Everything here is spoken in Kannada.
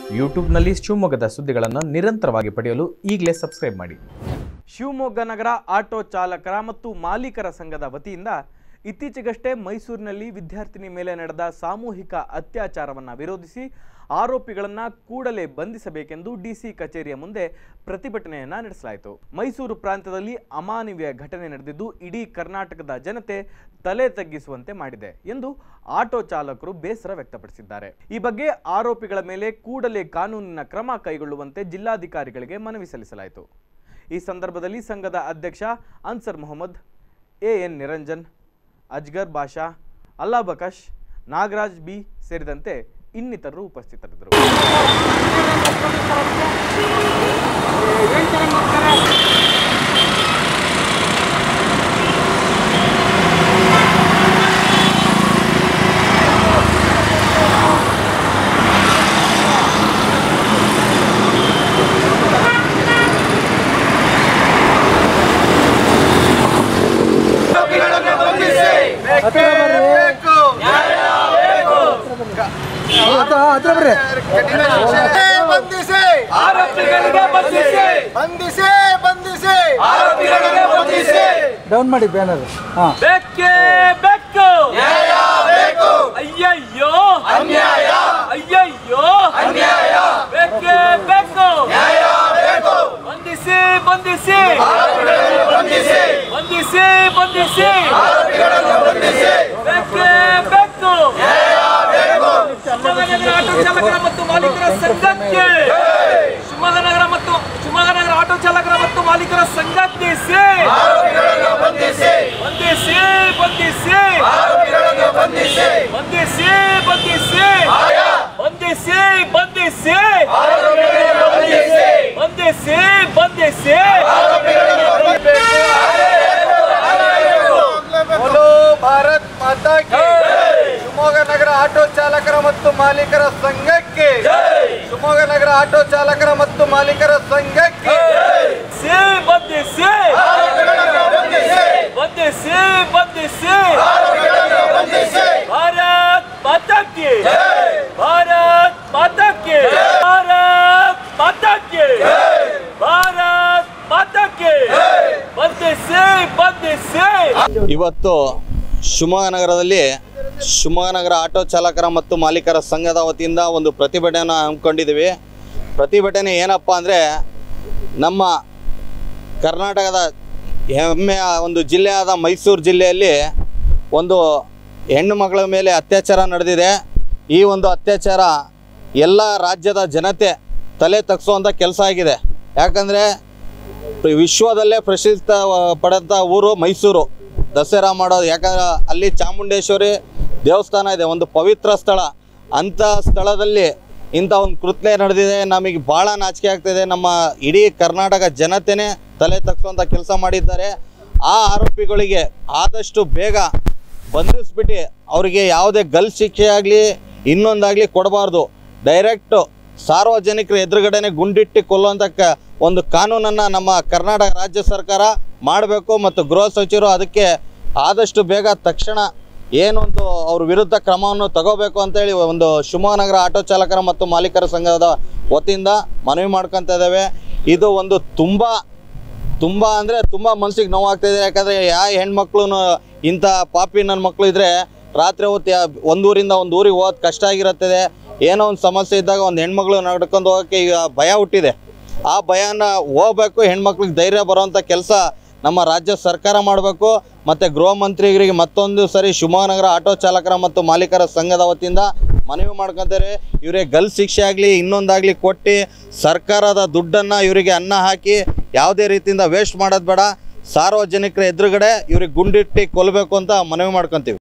ಯೂಟ್ಯೂಬ್ನಲ್ಲಿ ಶಿವಮೊಗ್ಗದ ಸುದ್ದಿಗಳನ್ನು ನಿರಂತರವಾಗಿ ಪಡೆಯಲು ಈಗಲೇ ಸಬ್ಸ್ಕ್ರೈಬ್ ಮಾಡಿ. ಶಿವಮೊಗ್ಗ ನಗರ ಆಟೋ ಚಾಲಕರ ಮತ್ತು ಮಾಲೀಕರ ಸಂಘದ ವತಿಯಿಂದ ಇತ್ತೀಚೆಗಷ್ಟೇ ಮೈಸೂರಿನಲ್ಲಿ ವಿದ್ಯಾರ್ಥಿನಿ ಮೇಲೆ ನಡೆದ ಸಾಮೂಹಿಕ ಅತ್ಯಾಚಾರವನ್ನು ವಿರೋಧಿಸಿ ಆರೋಪಿಗಳನ್ನು ಕೂಡಲೇ ಬಂಧಿಸಬೇಕೆಂದು ಡಿಸಿ ಕಚೇರಿಯ ಮುಂದೆ ಪ್ರತಿಭಟನೆಯನ್ನು ನಡೆಸಲಾಯಿತು. ಮೈಸೂರು ಪ್ರಾಂತ್ಯದಲ್ಲಿ ಅಮಾನವೀಯ ಘಟನೆ ನಡೆದಿದ್ದು ಇಡೀ ಕರ್ನಾಟಕದ ಜನತೆ ತಲೆ ತಗ್ಗಿಸುವಂತೆ ಮಾಡಿದೆ ಎಂದು ಆಟೋ ಚಾಲಕರು ಬೇಸರ ವ್ಯಕ್ತಪಡಿಸಿದ್ದಾರೆ. ಈ ಬಗ್ಗೆ ಆರೋಪಿಗಳ ಮೇಲೆ ಕೂಡಲೇ ಕಾನೂನಿನ ಕ್ರಮ ಕೈಗೊಳ್ಳುವಂತೆ ಜಿಲ್ಲಾಧಿಕಾರಿಗಳಿಗೆ ಮನವಿ ಸಲ್ಲಿಸಲಾಯಿತು. ಈ ಸಂದರ್ಭದಲ್ಲಿ ಸಂಘದ ಅಧ್ಯಕ್ಷ ಅನ್ಸರ್ ಮೊಹಮ್ಮದ್, ಎಎನ್ ನಿರಂಜನ್, ಅಜ್ಗರ್ ಬಾಷಾ, ಅಲ್ಲಾ ಬಕಶ್, ನಾಗರಾಜ್ ಬಿ ಸೇರಿದಂತೆ ಇನ್ನಿತರರು ಉಪಸ್ಥಿತರಿದ್ದರು. ಡೌನ್ ಮಾಡಿ ಬ್ಯಾನರ್. ಬೇಕೇ ಬೇಕು, ನ್ಯಾಯ ಬೇಕು, ಅಯ್ಯಯ್ಯೋ ಅನ್ಯಾಯ, ಅಯ್ಯಯ್ಯೋ ಅನ್ಯಾಯ, ಬೇಕೇ ಬೇಕು, ನ್ಯಾಯ ಬೇಕು, ಬಂಧಿಸಿ ಬಂಧಿಸಿ ಬಂಧಿಸಿ ಬಂಧಿಸಿ ಬಂಧಿಸಿ ಬೇಕೇ ಬೇಕು, ನ್ಯಾಯ ಬೇಕು. ಶಿವಮೊಗ್ಗ ನಗರ ಆಟೋ ಚಾಲಕರ ಮತ್ತು ಮಾಲೀಕರ ಸಂಘಕ್ಕೆ, ಶಿವಮೊಗ್ಗ ನಗರ ಆಟೋ ಚಾಲಕರ ಮತ್ತು ಮಾಲೀಕರ ಸಂಘಕ್ಕೆ ಬಂಧಿಸಿ ಬಂಧಿಸಿ ಬಂಧಿಸಿ ಬಂಧಿಸಿ ಬಂಧಿಸಿ ಬಂಧಿಸಿ ಬಂಧಿಸಿ ಬಂಧಿಸಿ ಬಂಧಿಸಿ ಬೋಲೋ ಭಾರತ್ ಮಾತಾ ಕಿ. ಶಿವಮೊಗ್ಗ ನಗರ ಆಟೋ ಚಾಲಕರ ಮತ್ತು ಮಾಲೀಕರ ಸಂಘಕ್ಕೆ, ಶಿವಮೊಗ್ಗ ನಗರ ಆಟೋ ಚಾಲಕರ ಮತ್ತು ಮಾಲೀಕರ ಸಂಘಕ್ಕೆ ಬಂಧಿಸಿ ಬಂಧಿಸಿ ಬಂಧಿಸಿ ಭಾರತ್ ಮಾತಾ ಕಿ, ಭಾರತ್ ಮಾತಾ ಕಿ, ಭಾರತ್ ಮಾತಾ ಕಿ, ಭಾರತ್ ಮಾತಾ ಕಿ, ಬಂಧಿಸಿ ಬಂಧಿಸಿ. ಇವತ್ತು ಶಿವಮೊಗ್ಗ ನಗರದಲ್ಲಿ ಶಿವಮೊಗ್ಗ ನಗರ ಆಟೋ ಚಾಲಕರ ಮತ್ತು ಮಾಲೀಕರ ಸಂಘದ ವತಿಯಿಂದ ಒಂದು ಪ್ರತಿಭಟನೆಯನ್ನು ಹಮ್ಮಿಕೊಂಡಿದ್ದೀವಿ. ಪ್ರತಿಭಟನೆ ಏನಪ್ಪ ಅಂದರೆ, ನಮ್ಮ ಕರ್ನಾಟಕದ ಹೆಮ್ಮೆಯ ಒಂದು ಜಿಲ್ಲೆಯಾದ ಮೈಸೂರು ಜಿಲ್ಲೆಯಲ್ಲಿ ಒಂದು ಹೆಣ್ಣು ಮಗಳ ಮೇಲೆ ಅತ್ಯಾಚಾರ ನಡೆದಿದೆ. ಈ ಒಂದು ಅತ್ಯಾಚಾರ ಎಲ್ಲ ರಾಜ್ಯದ ಜನತೆ ತಲೆ ತಗ್ಸುವಂಥ ಕೆಲಸ ಆಗಿದೆ. ಯಾಕಂದರೆ ವಿಶ್ವದಲ್ಲೇ ಪ್ರಸಿದ್ಧ ಪಡೆದಂಥ ಊರು ಮೈಸೂರು. ದಸರಾ ಮಾಡೋದು, ಯಾಕಂದ್ರೆ ಅಲ್ಲಿ ಚಾಮುಂಡೇಶ್ವರಿ ದೇವಸ್ಥಾನ ಇದೆ, ಒಂದು ಪವಿತ್ರ ಸ್ಥಳ. ಅಂಥ ಸ್ಥಳದಲ್ಲಿ ಇಂಥ ಒಂದು ಕೃತ್ಯ ನಡೆದಿದೆ. ನಮಗೆ ಭಾಳ ನಾಚಿಕೆ ಆಗ್ತಿದೆ. ನಮ್ಮ ಇಡೀ ಕರ್ನಾಟಕ ಜನತೆನೇ ತಲೆ ತಗ್ಸುವಂಥ ಕೆಲಸ ಮಾಡಿದ್ದಾರೆ. ಆ ಆರೋಪಿಗಳಿಗೆ ಆದಷ್ಟು ಬೇಗ ಬಂಧಿಸ್ಬಿಟ್ಟು ಅವರಿಗೆ ಯಾವುದೇ ಗಲ್ ಶಿಕ್ಷೆ ಆಗಲಿ ಇನ್ನೊಂದಾಗಲಿ ಕೊಡಬಾರ್ದು. ಡೈರೆಕ್ಟು ಸಾರ್ವಜನಿಕರ ಎದುರುಗಡೆನೆ ಗುಂಡಿಟ್ಟು ಕೊಲ್ಲುವಂಥ ಒಂದು ಕಾನೂನನ್ನು ನಮ್ಮ ಕರ್ನಾಟಕ ರಾಜ್ಯ ಸರ್ಕಾರ ಮಾಡಬೇಕು ಮತ್ತು ಗೃಹ ಸಚಿವರು ಅದಕ್ಕೆ ಆದಷ್ಟು ಬೇಗ ತಕ್ಷಣ ಏನೊಂದು ಅವ್ರ ವಿರುದ್ಧ ಕ್ರಮವನ್ನು ತಗೋಬೇಕು ಅಂತೇಳಿ ಒಂದು ಶಿವಮೊಗ್ಗ ನಗರ ಆಟೋ ಚಾಲಕರ ಮತ್ತು ಮಾಲೀಕರ ಸಂಘದ ವತಿಯಿಂದ ಮನವಿ ಮಾಡ್ಕೊತಾ ಇದ್ದೇವೆ. ಇದು ಒಂದು ತುಂಬ ಅಂದರೆ ತುಂಬ ಮನಸ್ಸಿಗೆ ನೋವಾಗ್ತಾಯಿದೆ. ಯಾಕಂದರೆ ಯಾವ ಹೆಣ್ಮಕ್ಳು ಇಂಥ ಪಾಪಿ ನನ್ನ ಮಕ್ಕಳು ಇದ್ದರೆ ರಾತ್ರಿ ಹೊತ್ತು ಒಂದು ಊರಿಂದ ಒಂದು ಊರಿಗೆ ಹೋಗೋದು ಕಷ್ಟ ಆಗಿರುತ್ತದೆ. ಏನೋ ಒಂದು ಸಮಸ್ಯೆ ಇದ್ದಾಗ ಒಂದು ಹೆಣ್ಮಕ್ಳು ನಡ್ಕೊಂಡು ಹೋಗೋಕ್ಕೆ ಈಗ ಭಯ ಹುಟ್ಟಿದೆ. ಆ ಭಯನ ಹೋಗ್ಬೇಕು, ಹೆಣ್ಮಕ್ಳಿಗೆ ಧೈರ್ಯ ಬರೋವಂಥ ಕೆಲಸ ನಮ್ಮ ರಾಜ್ಯ ಸರ್ಕಾರ ಮಾಡಬೇಕು. ಮತ್ತು ಗೃಹ ಮಂತ್ರಿಗಳಿಗೆ ಮತ್ತೊಂದು ಸರಿ ಶಿವಮೊಗ್ಗ ನಗರ ಆಟೋ ಚಾಲಕರ ಮತ್ತು ಮಾಲೀಕರ ಸಂಘದ ವತಿಯಿಂದ ಮನವಿ ಮಾಡ್ಕೊತಾರೆ. ಇವರಿಗೆ ಗಲ್ ಶಿಕ್ಷೆ ಆಗಲಿ ಇನ್ನೊಂದಾಗಲಿ ಕೊಟ್ಟು ಸರ್ಕಾರದ ದುಡ್ಡನ್ನು ಇವರಿಗೆ ಅನ್ನ ಹಾಕಿ ಯಾವುದೇ ರೀತಿಯಿಂದ ವೇಸ್ಟ್ ಮಾಡೋದು ಬೇಡ. ಸಾರ್ವಜನಿಕರ ಎದುರುಗಡೆ ಇವ್ರಿಗೆ ಗುಂಡಿಟ್ಟು ಕೊಲ್ಲಬೇಕು ಅಂತ ಮನವಿ ಮಾಡ್ಕೊತೀವಿ.